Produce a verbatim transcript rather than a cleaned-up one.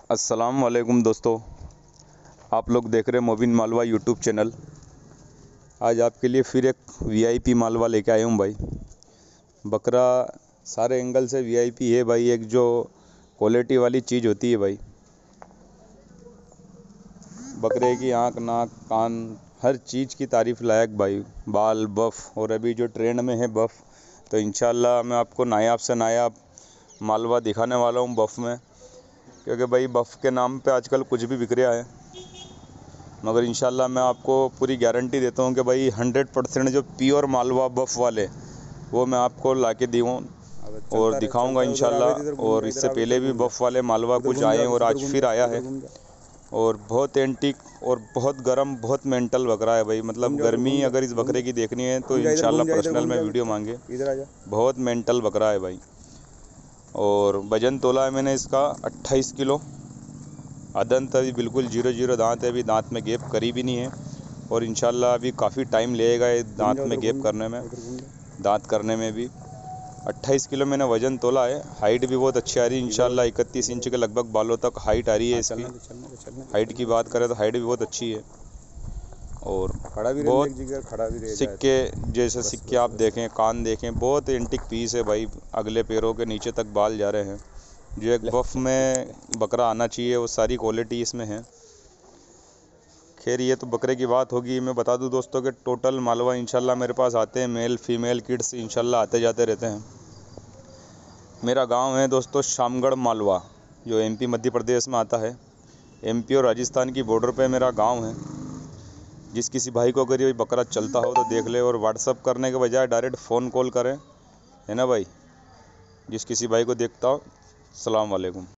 अस्सलाम वालेकुम दोस्तों, आप लोग देख रहे हैं मोबिन मालवा यूट्यूब चैनल। आज आपके लिए फिर एक वीआईपी मालवा लेके आया हूँ भाई। बकरा सारे एंगल से वीआईपी है भाई। एक जो क्वालिटी वाली चीज़ होती है भाई, बकरे की आँख, नाक, कान, हर चीज़ की तारीफ़ लायक भाई। बाल, बफ़, और अभी जो ट्रेंड में है बफ़, तो इंशाल्लाह मैं आपको नायाब से नायाब मालवा दिखाने वाला हूँ बफ़ में। क्योंकि भाई बफ़ के नाम पे आजकल कुछ भी बिक रहा है, मगर इंशाल्लाह मैं आपको पूरी गारंटी देता हूँ कि भाई हंड्रेड परसेंट जो प्योर मालवा बफ़ वाले वो मैं आपको ला के दूँ और दिखाऊंगा इंशाल्लाह। और इससे पहले भी बफ़ वाले मालवा कुछ आए और आज फिर आया है, और बहुत एंटीक और बहुत गर्म, बहुत मेंटल बकरा है भाई। मतलब गर्मी अगर इस बकरे की देखनी है तो इंशाल्लाह पर्सनल में वीडियो मांगे। बहुत मेंटल बकरा है भाई। और वज़न तोला है मैंने इसका अट्ठाईस किलो। अदंत अभी बिल्कुल जीरो जीरो दांत है, अभी दांत में गैप करी भी नहीं है। और इंशाल्लाह अभी काफ़ी टाइम लगेगा ये दांत में गैप करने में, दांत करने में भी। अट्ठाईस किलो मैंने वज़न तोला है। हाइट भी बहुत अच्छी आ रही है इंशाल्लाह। इकतीस इंच के लगभग बालों तक हाइट आ रही है इसकी। हाइट की बात करें तो हाइट भी बहुत अच्छी है। और बहुत सिक्के जैसे सिक्के आप देखें, कान देखें, बहुत एंटिक पीस है भाई। अगले पैरों के नीचे तक बाल जा रहे हैं। जो एक बफ़ में बकरा आना चाहिए वो सारी क्वालिटी इसमें है। खैर ये तो बकरे की बात होगी। मैं बता दूं दोस्तों कि टोटल मालवा इंशाल्लाह मेरे पास आते हैं, मेल फीमेल किड्स इंशाल्लाह आते जाते रहते हैं। मेरा गांव है दोस्तों शामगढ़ मालवा, जो एमपी मध्य प्रदेश में आता है। एमपी और राजस्थान की बॉर्डर पे मेरा गांव है। जिस किसी भाई को अगर ये बकरा चलता हो तो देख ले, और व्हाट्सअप करने के बजाय डायरेक्ट फ़ोन कॉल करें, है ना भाई। जिस किसी भाई को देखता हो, अस्सलाम वालेकुम।